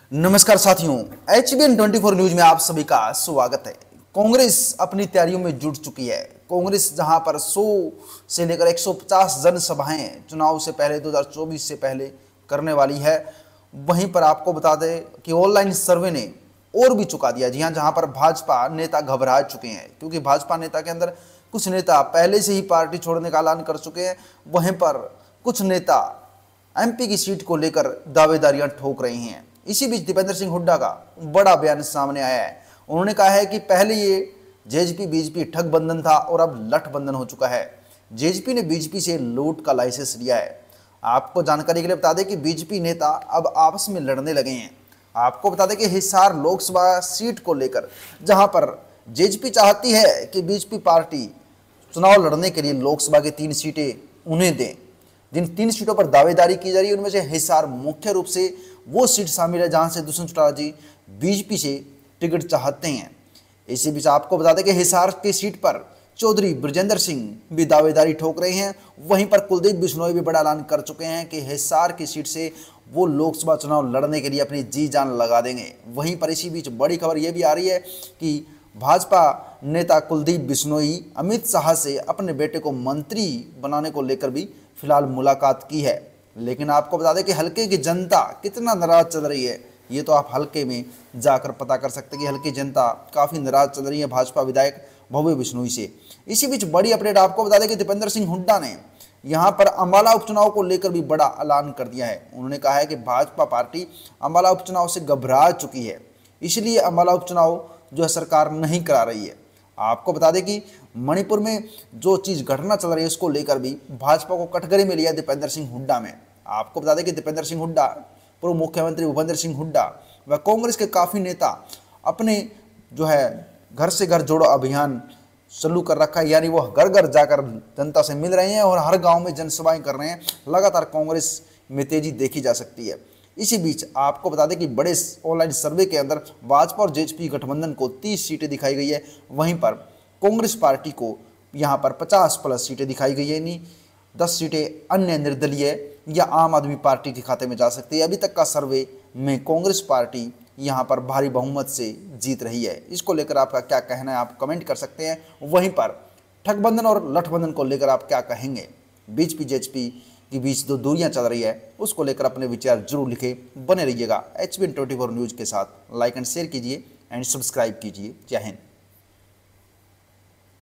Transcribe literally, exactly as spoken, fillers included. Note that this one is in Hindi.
नमस्कार साथियों, H B N twenty four news में आप सभी का स्वागत है। कांग्रेस अपनी तैयारियों में जुट चुकी है। कांग्रेस जहां पर सौ से लेकर एक सौ पचास जनसभाएं चुनाव से पहले दो हज़ार चौबीस से पहले करने वाली है, वहीं पर आपको बता दें कि ऑनलाइन सर्वे ने और भी चुका दिया। जी हां, जहां पर भाजपा नेता घबरा चुके हैं क्योंकि भाजपा नेता के अंदर कुछ नेता पहले से ही पार्टी छोड़ने का ऐलान कर चुके हैं। वहीं पर कुछ नेता एमपी की सीट को लेकर दावेदारियां ठोक रही हैं। इसी बीच दीपेंद्र सिंह हुड्डा का बड़ा बयान सामने आया है। उन्होंने कहा है कि पहले ये जेजेपी बीजेपी ठग बंधन था और अब लठ बंधन हो चुका है। जेजेपी ने बीजेपी से लूट का लाइसेंस लिया है। आपको जानकारी के लिए बता दें कि बीजेपी नेता अब आपस में लड़ने लगे हैं। आपको बता दें कि हिसार लोकसभा सीट को लेकर जहां पर जेजेपी चाहती है कि बीजेपी पार्टी चुनाव लड़ने के लिए लोकसभा की तीन सीटें उन्हें दें। जिन तीन सीटों पर दावेदारी की जा रही है उनमें से हिसार मुख्य रूप से वो सीट शामिल है जहां से दुष्यंत चौटाला जी बीजेपी से टिकट चाहते हैं। इसी बीच आपको बता दें कि हिसार की सीट पर चौधरी ब्रजेंद्र सिंह भी दावेदारी ठोक रहे हैं। वहीं पर कुलदीप बिश्नोई भी बड़ा ऐलान कर चुके हैं कि हिसार की सीट से वो लोकसभा चुनाव लड़ने के लिए अपनी जी जान लगा देंगे। वहीं पर इसी बीच बड़ी खबर यह भी आ रही है कि भाजपा नेता कुलदीप बिश्नोई अमित शाह से अपने बेटे को मंत्री बनाने को लेकर भी फिलहाल मुलाकात की है। लेकिन आपको बता दें कि हल्के की जनता कितना नाराज चल रही है, ये तो आप हल्के में जाकर पता कर सकते हैं कि हल्की जनता काफ़ी नाराज चल रही है भाजपा विधायक भव्य बिश्नोई से। इसी बीच बड़ी अपडेट आपको बता दें कि दीपेंद्र सिंह हुड्डा ने यहाँ पर अम्बाला उपचुनाव को लेकर भी बड़ा ऐलान कर दिया है। उन्होंने कहा है कि भाजपा पार्टी अम्बाला उपचुनाव से घबरा चुकी है, इसलिए अम्बाला उपचुनाव जो है सरकार नहीं करा रही है। आपको बता दें कि मणिपुर में जो चीज़ घटना चल रही है उसको लेकर भी भाजपा को कटघरे में लिया दीपेंद्र सिंह हुड्डा में। आपको बता दें कि दीपेंद्र सिंह हुड्डा, पूर्व मुख्यमंत्री भूपेंद्र सिंह हुड्डा व कांग्रेस के काफ़ी नेता अपने जो है घर से घर जोड़ो अभियान शुरू कर रखा है, यानी वो घर घर जाकर जनता से मिल रहे हैं और हर गांव में जनसभाएं कर रहे हैं। लगातार कांग्रेस में तेजी देखी जा सकती है। इसी बीच आपको बता दें कि बड़े ऑनलाइन सर्वे के अंदर भाजपा और जेजेपी गठबंधन को तीस सीटें दिखाई गई है। वहीं पर कांग्रेस पार्टी को यहाँ पर पचास प्लस सीटें दिखाई गई है, यानी दस सीटें अन्य निर्दलीय या आम आदमी पार्टी के खाते में जा सकती है। अभी तक का सर्वे में कांग्रेस पार्टी यहाँ पर भारी बहुमत से जीत रही है। इसको लेकर आपका क्या कहना है, आप कमेंट कर सकते हैं। वहीं पर ठगबंधन और लठबंधन को लेकर आप क्या कहेंगे? बीजेपी जेजेपी के बीच दो दूरियां चल रही है, उसको लेकर अपने विचार जरूर लिखें। बने रहिएगा H B N twenty four news के साथ। लाइक एंड शेयर कीजिए एंड सब्सक्राइब कीजिए। जय हिंद।